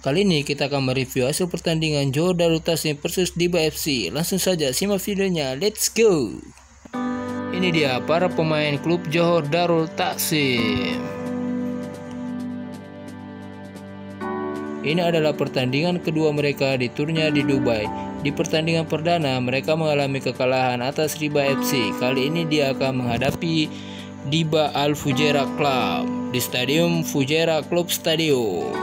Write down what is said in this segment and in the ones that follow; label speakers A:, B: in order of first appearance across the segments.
A: Kali ini kita akan mereview hasil pertandingan Johor Darul Ta'zim versus Diba FC. Langsung saja simak videonya, let's go. Ini dia para pemain klub Johor Darul Ta'zim. Ini adalah pertandingan kedua mereka di turnya di Dubai. Di pertandingan perdana mereka mengalami kekalahan atas Diba FC. Kali ini dia akan menghadapi Diba Al Fujairah Club di Stadium Fujairah Club Stadium.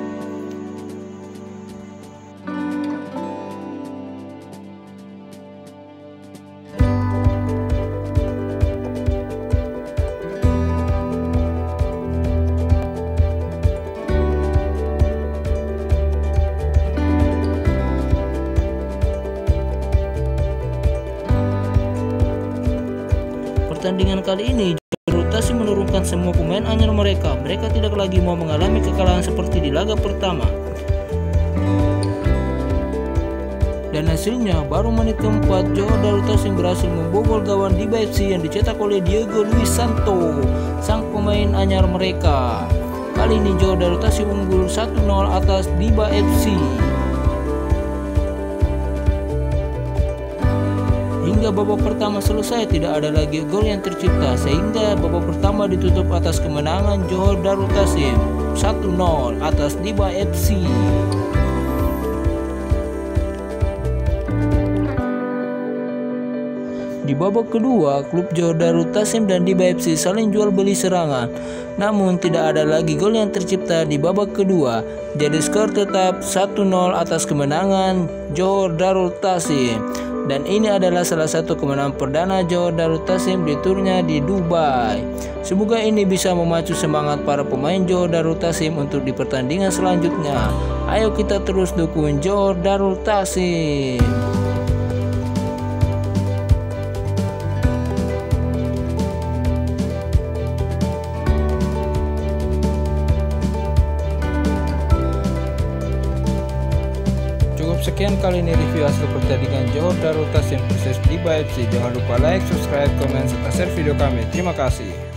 A: Pertandingan kali ini Darul Ta'zim menurunkan semua pemain anyar mereka. Mereka tidak lagi mau mengalami kekalahan seperti di laga pertama. Dan hasilnya baru menit keempat Johor Darul Ta'zim berhasil membobol gawang Diba FC yang dicetak oleh Diego Luis Santo, sang pemain anyar mereka. Kali ini Johor Darul Ta'zim unggul 1-0 atas Diba FC. Hingga babak pertama selesai tidak ada lagi gol yang tercipta, sehingga babak pertama ditutup atas kemenangan Johor Darul Ta'zim 1-0 atas Diba FC. Di babak kedua, klub Johor Darul Ta'zim dan Diba FC saling jual beli serangan, namun tidak ada lagi gol yang tercipta di babak kedua. Jadi skor tetap 1-0 atas kemenangan Johor Darul Ta'zim. Dan ini adalah salah satu kemenangan perdana Johor Darul Ta'zim di turnya di Dubai. Semoga ini bisa memacu semangat para pemain Johor Darul Ta'zim untuk di pertandingan selanjutnya. Ayo kita terus dukung Johor Darul Ta'zim. Sekian kali ini review hasil pertandingan Johor Darul Ta'zim versus Diba FC. Jangan lupa like, subscribe, komen, serta share video kami. Terima kasih.